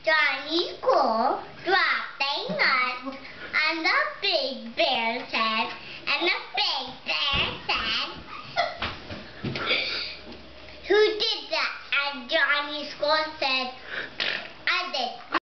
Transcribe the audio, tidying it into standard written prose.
Johnny Squirrel dropped a nut on the big bear's head, and the big bear said, "Who did that?" And Johnny Squirrel said,